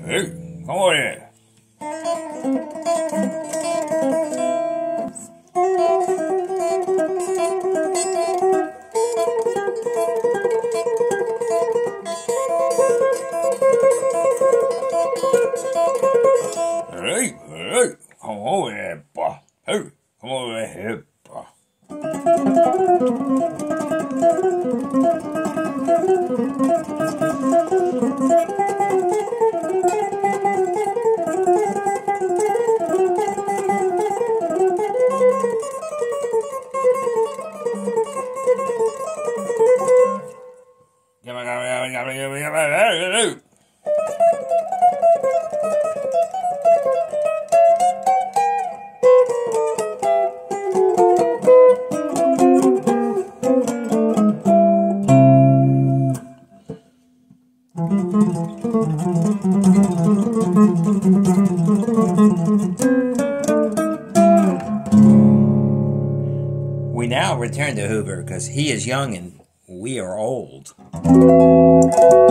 Hey, come on in. Hey, come over here, boy. Hey, come over here, boy. We now return to Hoover because he is young and we are old.